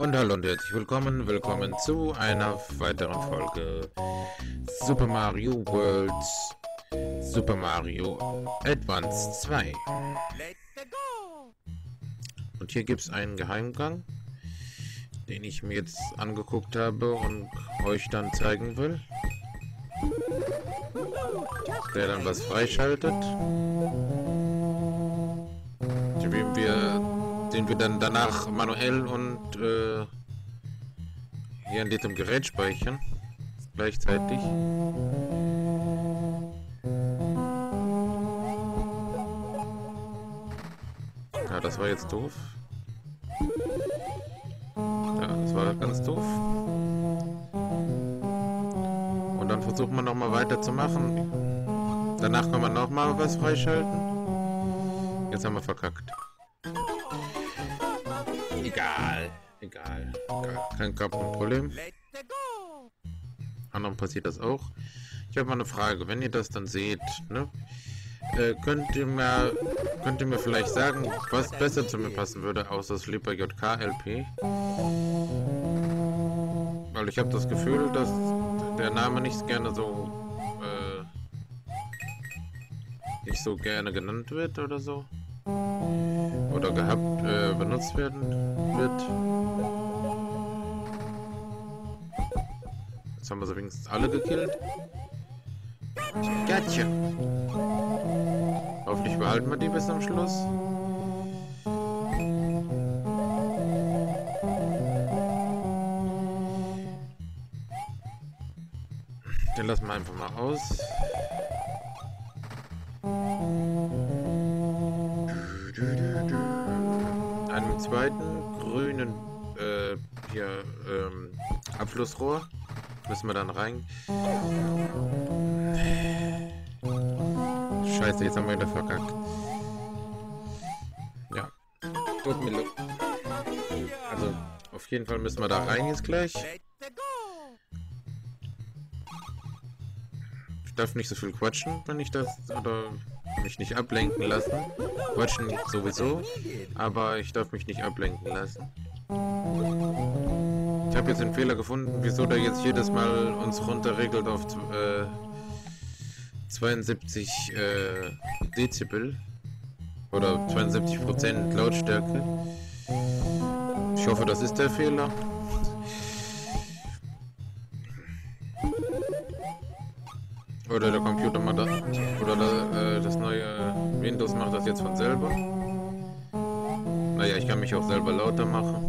Und hallo und herzlich willkommen zu einer weiteren Folge Super Mario World Super Mario Advance 2. Und hier gibt es einen Geheimgang, den ich mir jetzt angeguckt habe und euch dann zeigen will, der dann was freischaltet, den wir dann danach manuell und hier in diesem Gerät speichern gleichzeitig. Ja, das war jetzt doof. Ja, das war ganz doof. Und dann versuchen wir nochmal weiterzumachen. Danach kann man nochmal was freischalten. Jetzt haben wir verkackt. Egal. Kein Problem. Anderen passiert das auch. Ich habe mal eine Frage. Wenn ihr das dann seht, ne? Könnt ihr mir vielleicht sagen, was besser zu mir passen würde, außer Sleeper JK LP? Weil ich habe das Gefühl, dass der Name nicht so gerne genannt wird oder so. Oder benutzt werden wird. Jetzt haben wir sie wenigstens alle gekillt. Gotcha! Hoffentlich behalten wir die bis zum Schluss. Den lassen wir einfach mal aus. Einen zweiten grünen Abflussrohr müssen wir dann rein. Scheiße, jetzt haben wir wieder verkackt. Ja. Tut mir leid. Also, auf jeden Fall müssen wir da rein jetzt gleich. Ich darf nicht so viel quatschen, wenn ich das, oder mich nicht ablenken lassen. Quatschen sowieso, aber ich darf mich nicht ablenken lassen. Ich habe jetzt den Fehler gefunden, wieso der jetzt jedes Mal uns runterregelt auf 72 Dezibel oder 72% Lautstärke. Ich hoffe, das ist der Fehler. Oder der Computer macht das, oder das neue Windows macht das jetzt von selber. Naja, ich kann mich auch selber lauter machen.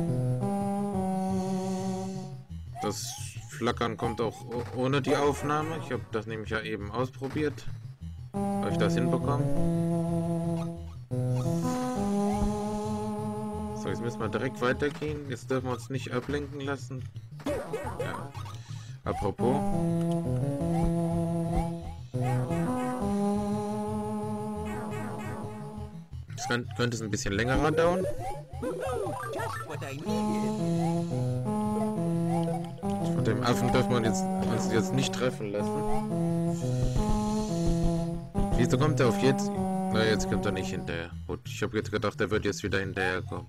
Das Flackern kommt auch ohne die Aufnahme. Ich habe das nämlich ja eben ausprobiert. Habe ich das hinbekommen? So, jetzt müssen wir direkt weitergehen. Jetzt dürfen wir uns nicht ablenken lassen. Ja. Apropos. Das könnte es ein bisschen länger dauern. Von dem Affen dürfen wir uns jetzt nicht treffen lassen. Wieso kommt er auf jetzt? Na, jetzt kommt er nicht hinterher. Gut, ich habe jetzt gedacht, er wird jetzt wieder hinterher kommen.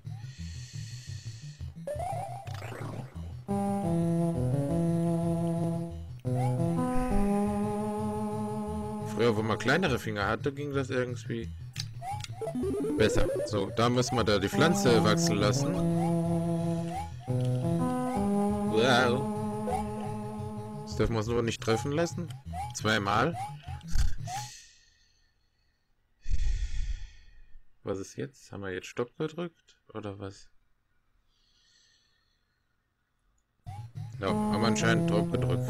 Früher, wo man kleinere Finger hatte, ging das irgendwie besser. So, da müssen wir da die Pflanze wachsen lassen. Wow. Das dürfen wir uns nur nicht treffen lassen. Zweimal. Was ist jetzt? Haben wir jetzt Stopp gedrückt? Oder was? Ja, haben wir anscheinend drauf gedrückt.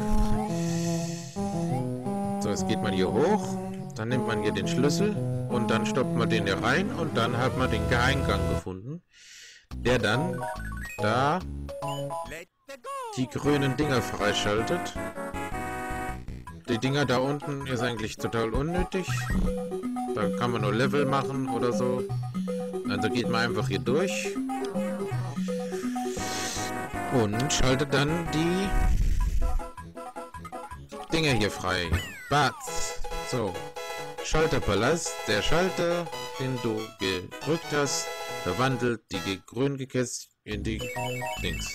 So, jetzt geht man hier hoch. Dann nimmt man hier den Schlüssel. Und dann stoppt man den hier rein. Und dann hat man den Geheimgang gefunden. Der dann da die grünen Dinger freischaltet. Die Dinger da unten ist eigentlich total unnötig. Da kann man nur Level machen oder so. Also geht man einfach hier durch. Und schaltet dann die Dinger hier frei. Bats. So. Schalterpalast. Der Schalter, den du gedrückt hast, verwandelt die grün in die Dings.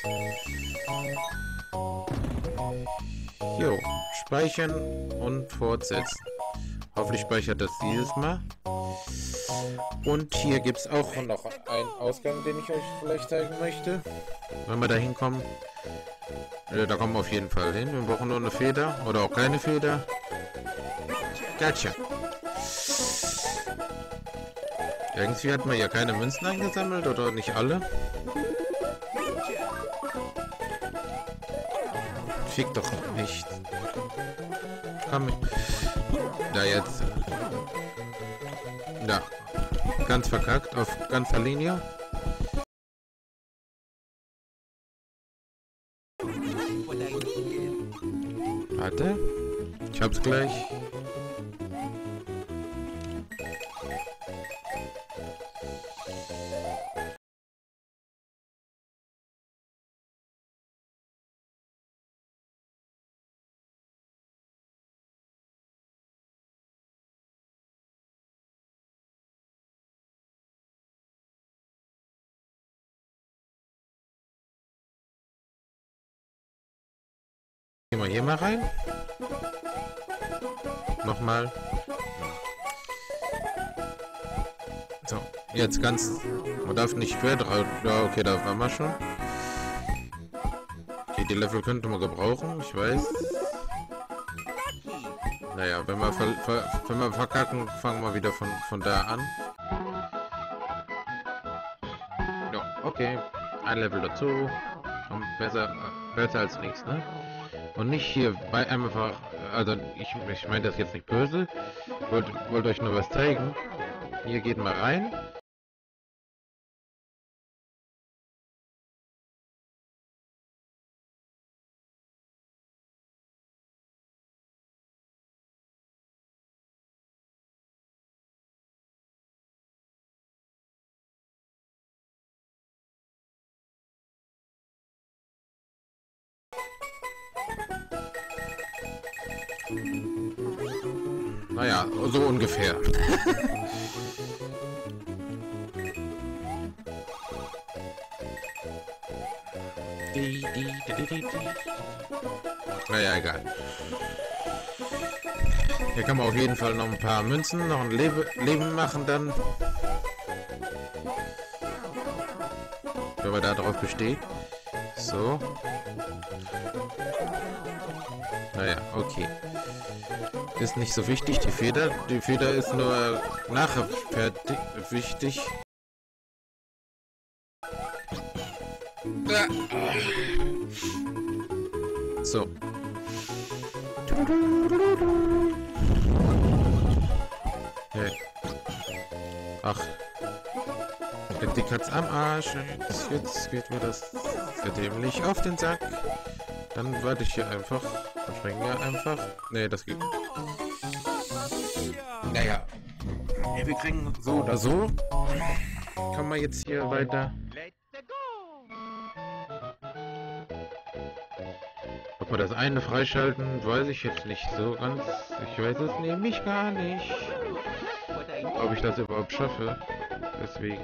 Jo, speichern und fortsetzen. Hoffentlich speichert das dieses Mal. Und hier gibt es auch noch einen Ausgang, den ich euch vielleicht zeigen möchte. Wenn wir da hinkommen. Da kommen wir auf jeden Fall hin. Wir brauchen nur eine Feder oder auch keine Feder. Gotcha. Irgendwie hat man ja keine Münzen eingesammelt oder nicht alle. Fick doch nicht. Komm. Da jetzt. Ja. Ganz verkackt auf ganzer Linie. Warte. Ich hab's gleich. Gehen wir hier mal rein. Nochmal. So, jetzt ganz... Man darf nicht quer drauf... Ja, okay, da waren wir schon. Okay, die Level könnte man gebrauchen, ich weiß. Naja, wenn wir verkacken, fangen wir wieder von da an. Ja, okay. Ein Level dazu. Und besser als nichts, ne? Und nicht hier bei einfach, also ich meine das jetzt nicht böse, wollte euch nur was zeigen. Hier geht mal rein. Naja, so ungefähr. Naja, egal. Hier kann man auf jeden Fall noch ein paar Münzen, noch ein Leben machen dann. Wenn man da drauf besteht. So. Naja, okay. Ist nicht so wichtig, die Feder. Die Feder ist nur nachher wichtig. So. Hey. Ach. Die Katze am Arsch. Jetzt geht mir das sehr dämlich auf den Sack. Dann warte ich hier einfach. Dann springen wir einfach. Nee, das geht nicht. Naja. Wir kriegen so oder so. Kommen wir jetzt hier weiter. Ob wir das eine freischalten, weiß ich jetzt nicht so ganz. Ich weiß es nämlich gar nicht. Ob ich das überhaupt schaffe. Deswegen.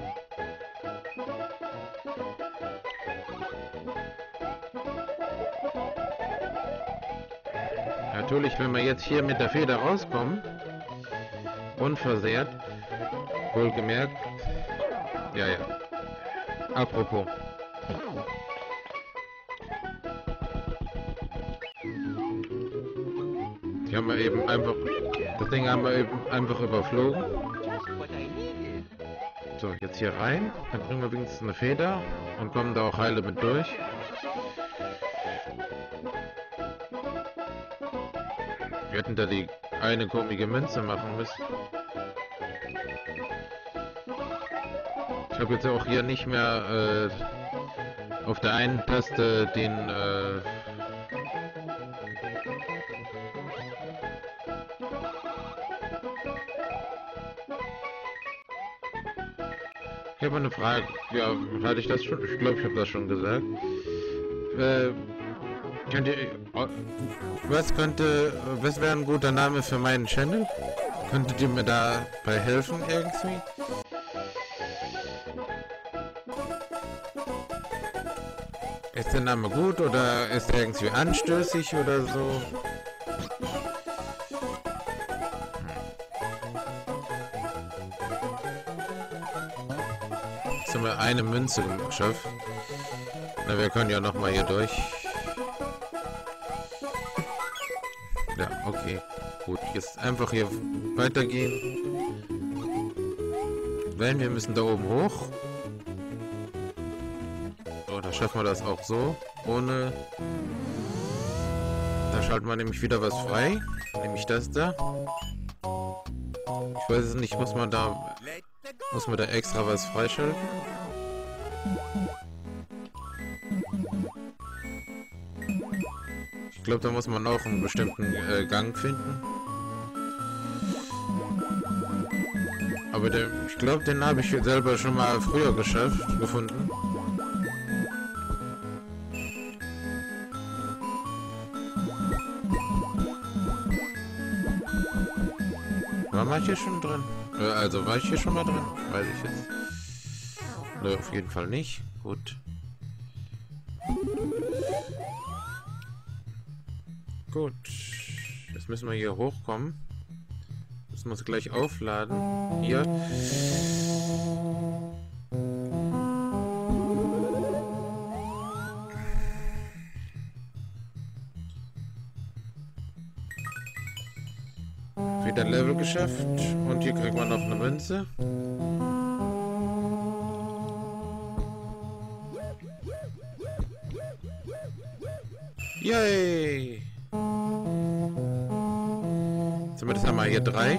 Natürlich, wenn wir jetzt hier mit der Feder rauskommen, unversehrt, wohlgemerkt, ja. Apropos. Die haben wir eben einfach, das Ding haben wir eben einfach überflogen. So, jetzt hier rein, dann bringen wir wenigstens eine Feder und kommen da auch heile mit durch. Wir hätten da die eine komische Münze machen müssen. Ich habe jetzt auch hier nicht mehr auf der einen Taste den Ich habe eine Frage. Ja, hatte ich das schon? Ich glaube, ich habe das schon gesagt. Könnt ihr, was wäre ein guter Name für meinen Channel? Könntet ihr mir dabei helfen irgendwie? Ist der Name gut oder ist er irgendwie anstößig oder so? Jetzt haben wir eine Münze geschafft. Na, wir können ja noch mal hier durch. Ja, okay. Gut, jetzt einfach hier weitergehen. Weil wir müssen da oben hoch. Oder schaffen wir das auch so? Ohne... Da schalten wir nämlich wieder was frei. Nämlich das da. Ich weiß es nicht, muss man da extra was freischalten? Ich glaube, da muss man auch einen bestimmten Gang finden. Aber ich glaube, den habe ich selber schon mal früher gefunden. War ich hier schon drin? Also war ich hier schon mal drin? Weiß ich jetzt. Nö, auf jeden Fall nicht. Gut. Gut. Jetzt müssen wir hier hochkommen. Müssen wir uns gleich aufladen. Hier. Wieder Level geschafft. Und hier kriegt man noch eine Münze. Yay! Zumindest haben wir hier 3.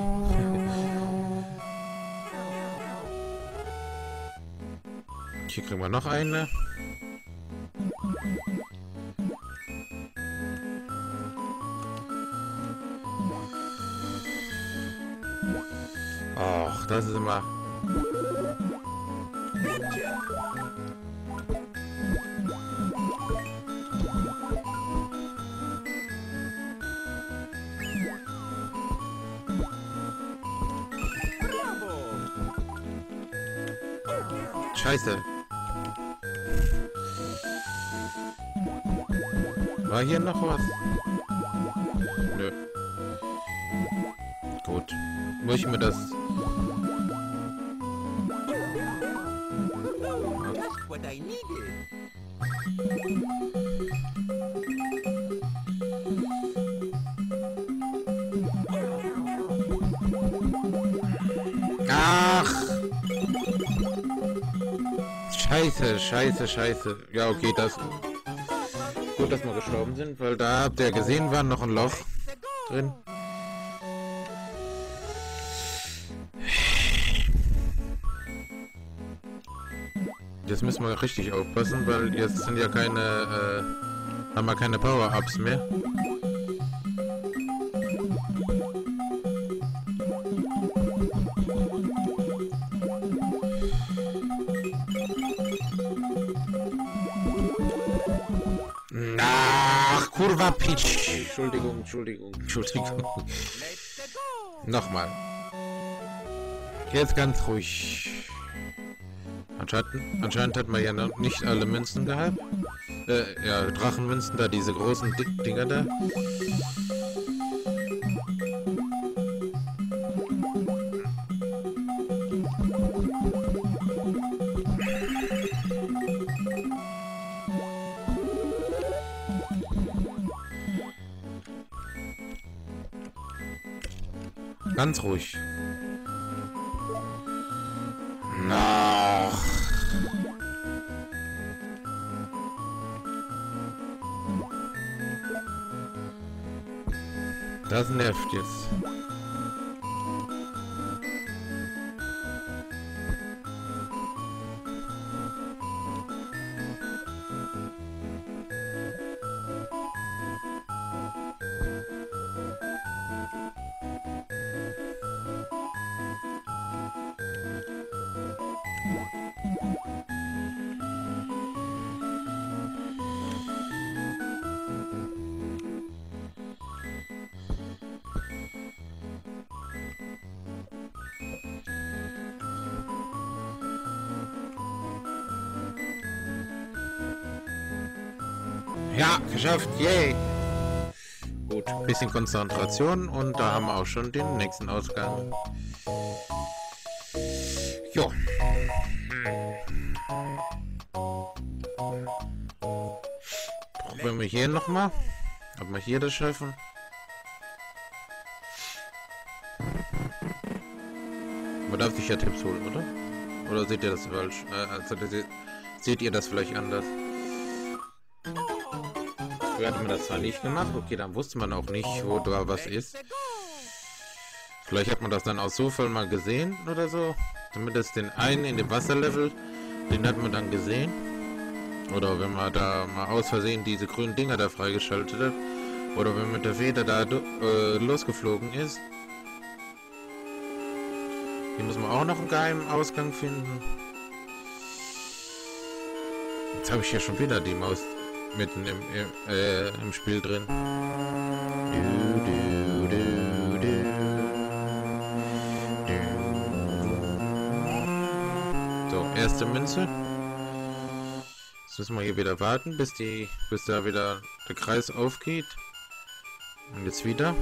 Hier kriegen wir noch eine. Ach, das ist immer... Scheiße. War hier noch was? Nö. Gut. Muss ich mir das... Ach! Scheiße, scheiße, scheiße. Ja, okay, das... Gut, dass wir gestorben sind, weil da habt ihr gesehen, war noch ein Loch drin. Jetzt müssen wir richtig aufpassen, weil jetzt sind ja keine... haben wir keine Power-Ups mehr. Ach, Kurva Pitch. Entschuldigung, Entschuldigung, Entschuldigung. Nochmal. Jetzt ganz ruhig. Anscheinend hat man ja noch nicht alle Münzen gehabt. Ja, Drachenmünzen da, diese großen Dinger da. Ganz ruhig. Ach. Das nervt jetzt. Ja, geschafft. Yay. Gut, bisschen Konzentration und da haben wir auch schon den nächsten Ausgang. Jo. Probieren wir hier nochmal. Ob wir hier das schaffen. Man darf sich ja Tipps holen, oder? Oder seht ihr das falsch? Seht ihr das vielleicht anders? Früher hat man das zwar nicht gemacht, okay, dann wusste man auch nicht, wo da was ist. Vielleicht hat man das dann aus Zufall mal gesehen oder so. Zumindest den einen in dem Wasserlevel, den hat man dann gesehen. Oder wenn man da mal aus Versehen diese grünen Dinger da freigeschaltet hat. Oder wenn mit der Feder da losgeflogen ist. Hier muss man auch noch einen geheimen Ausgang finden. Jetzt habe ich ja schon wieder die Maus mitten im Spiel drin. So, erste Münze. Jetzt müssen wir hier wieder warten, bis da wieder der Kreis aufgeht. Und jetzt wieder.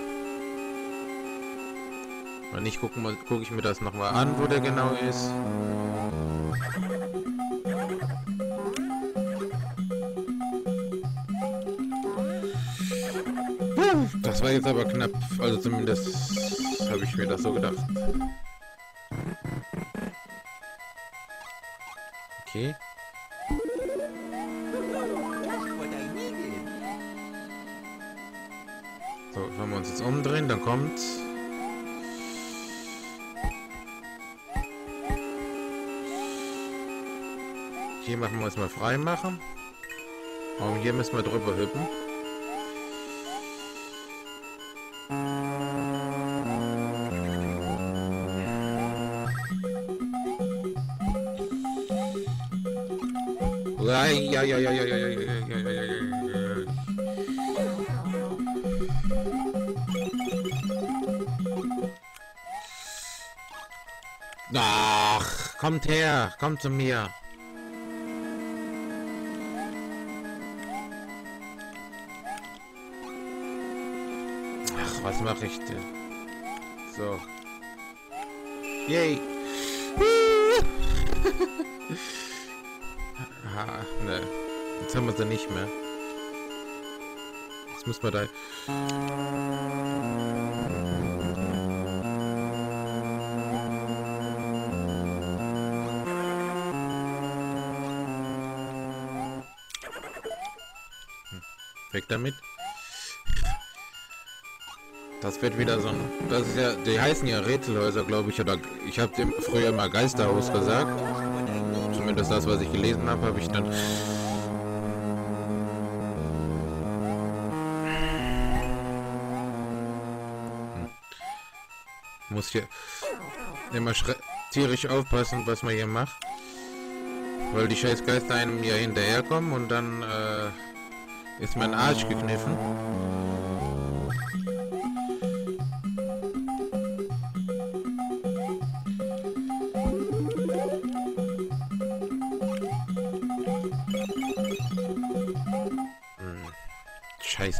Wenn nicht, gucke ich mir das nochmal an, wo der genau ist. Das war jetzt aber knapp. Also zumindest habe ich mir das so gedacht. Okay. So, wenn wir uns jetzt umdrehen, dann kommt... Hier machen wir uns mal frei machen. Und hier müssen wir drüber hüpfen. Ach, kommt her, kommt zu mir. Ach, was mache ich denn? So. Yay. Ah, ne. Jetzt haben wir sie nicht mehr. Jetzt müssen wir da... Weg damit. Das wird wieder so ein... Das ist ja... Die heißen ja Rätselhäuser, glaube ich. Oder ich habe dem früher immer Geisterhaus gesagt. Zumindest das, was ich gelesen habe, habe ich dann... Muss hier immer tierisch aufpassen, was man hier macht. Weil die scheiß Geister einem ja hinterherkommen und dann ist mein Arsch gekniffen. Scheiße.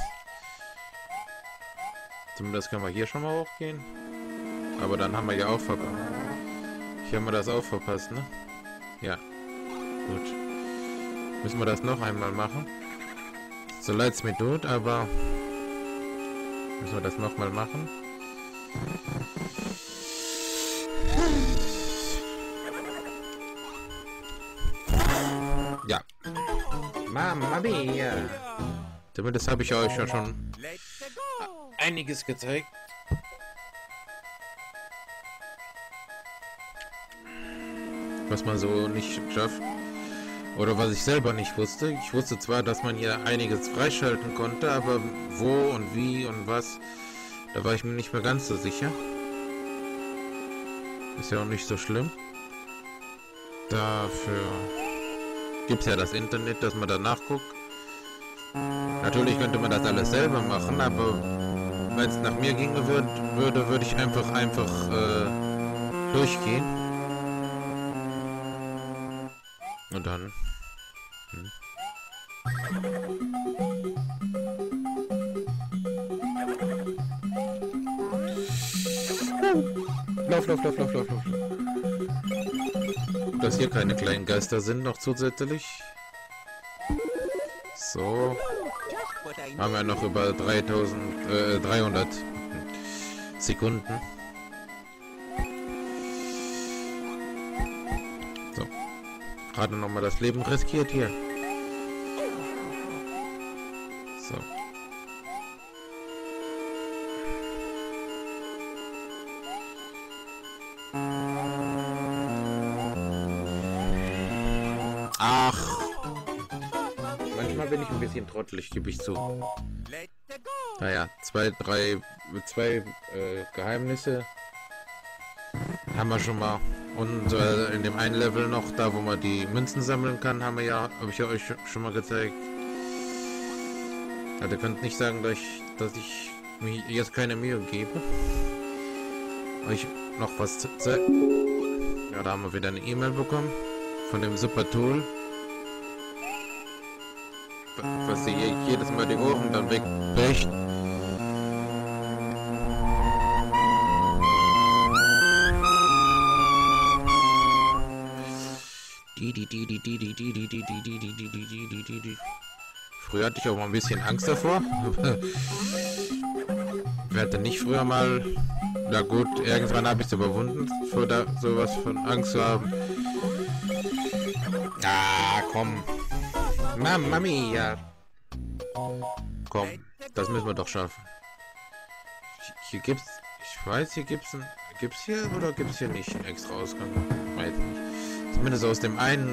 Zumindest können wir hier schon mal hochgehen. Aber dann haben wir ja auch verpasst. Hier haben wir das auch verpasst, ne? Ja. Gut. Müssen wir das noch einmal machen. So leid es mir tut, aber... Müssen wir das noch mal machen. Ja. Mamma mia. Zumindest habe ich euch ja schon einiges gezeigt. Was man so nicht schafft. Oder was ich selber nicht wusste. Ich wusste zwar, dass man hier einiges freischalten konnte, aber wo und wie und was, da war ich mir nicht mehr ganz so sicher. Ist ja auch nicht so schlimm. Dafür gibt es ja das Internet, dass man da nachguckt. Natürlich könnte man das alles selber machen, aber wenn es nach mir ginge würde ich einfach durchgehen. Und dann... Lauf, lauf, lauf, lauf, lauf, lauf. Dass hier keine kleinen Geister sind, noch zusätzlich. So. Haben wir noch über 300 Sekunden. So. Gerade nochmal das Leben riskiert hier. So. Ach. Manchmal bin ich ein bisschen trottelig, gebe ich zu. Naja, zwei Geheimnisse haben wir schon mal. Und in dem einen Level noch, da wo man die Münzen sammeln kann, habe ich ja euch schon mal gezeigt. Also ihr könnt nicht sagen, dass ich mir jetzt keine Mühe gebe. Euch noch was zu zeigen. Ja, da haben wir wieder eine E-Mail bekommen von dem Super Tool. Was sie jedes Mal die Ohren dann wegbricht. Früher hatte ich auch mal ein bisschen Angst davor. Wer hatte nicht früher mal... Na gut, irgendwann habe ich es überwunden, vor da sowas von Angst zu haben. Ah, komm. Mamma mia. Komm, das müssen wir doch schaffen. Hier gibt's... Ich weiß, hier gibt's hier oder gibt's hier nicht einen extra Ausgang? Weiß nicht. Zumindest aus dem einen,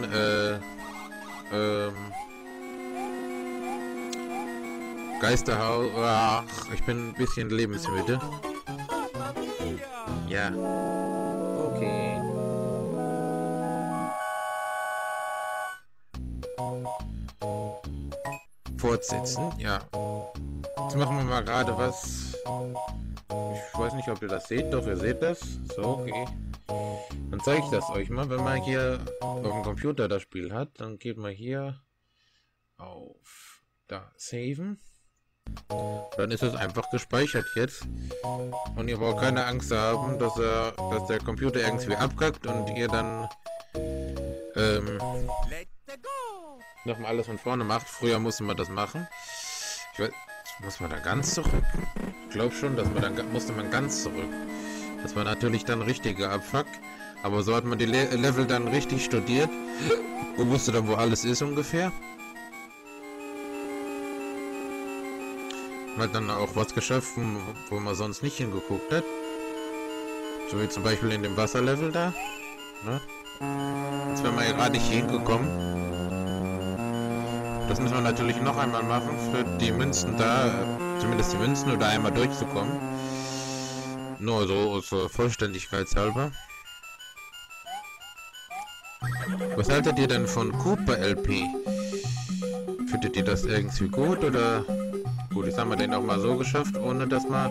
Geisterhaus... Ach, ich bin ein bisschen lebensmüde. Ja. Okay. Fortsetzen, ja. Jetzt machen wir mal gerade was. Ich weiß nicht, ob ihr das seht, doch ihr seht das. So, okay. Dann zeige ich das euch mal. Wenn man hier auf dem Computer das Spiel hat, dann geht man hier auf da Saven. Dann ist es einfach gespeichert jetzt. Und ihr braucht keine Angst haben, dass der Computer irgendwie abkackt und ihr dann nochmal alles von vorne macht. Früher musste man das machen. Ich weiß, muss man da ganz zurück? Ich glaube schon, dass man dann musste man ganz zurück. Das war natürlich dann richtiger Abfuck. Aber so hat man die Level dann richtig studiert und wusste dann, wo alles ist ungefähr. Man hat dann auch was geschafft, wo man sonst nicht hingeguckt hat. So wie zum Beispiel in dem Wasserlevel da. Ne? Jetzt wären wir ja gerade hier hingekommen. Das müssen wir natürlich noch einmal machen für die Münzen da, zumindest die Münzen, oder einmal durchzukommen. Nur so zur Vollständigkeitshalber. Was haltet ihr denn von Cooper LP? Findet ihr das irgendwie gut oder... Gut, jetzt haben wir den auch mal so geschafft, ohne dass man...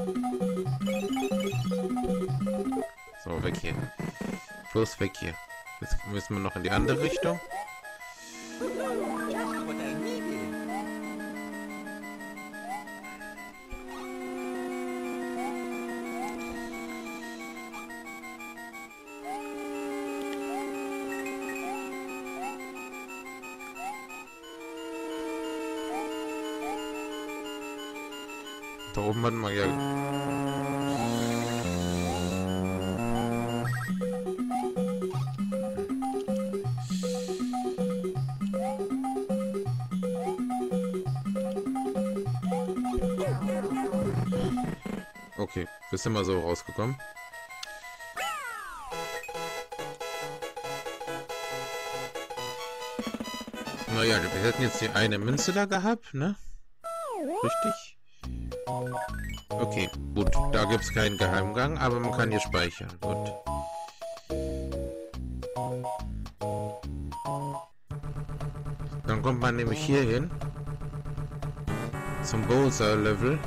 So, weg hier. Bloß weg hier. Jetzt müssen wir noch in die andere Richtung. Da oben hat man ja... Okay, wir sind mal so rausgekommen. Naja, wir hätten jetzt die eine Münze da gehabt, ne? Richtig? Okay, gut. Da gibt es keinen Geheimgang, aber man kann hier speichern. Gut. Dann kommt man nämlich hier hin. Zum Bowser-Level.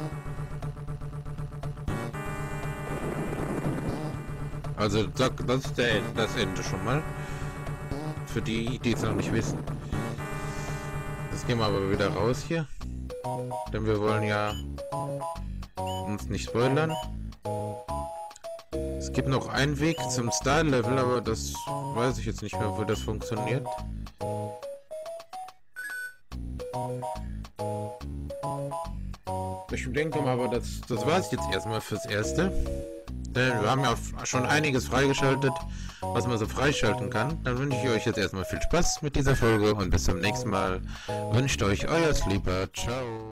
Also das ist das Ende schon mal. Für die, die es noch nicht wissen. Jetzt gehen wir aber wieder raus hier. Denn wir wollen ja uns nicht spoilern. gibt noch einen Weg zum Star-Level, aber das weiß ich jetzt nicht mehr, wo das funktioniert. Ich denke mal, aber das war es jetzt erstmal fürs Erste. Denn wir haben ja schon einiges freigeschaltet, was man so freischalten kann. Dann wünsche ich euch jetzt erstmal viel Spaß mit dieser Folge und bis zum nächsten Mal. Wünscht euch euer Sleeper. Ciao.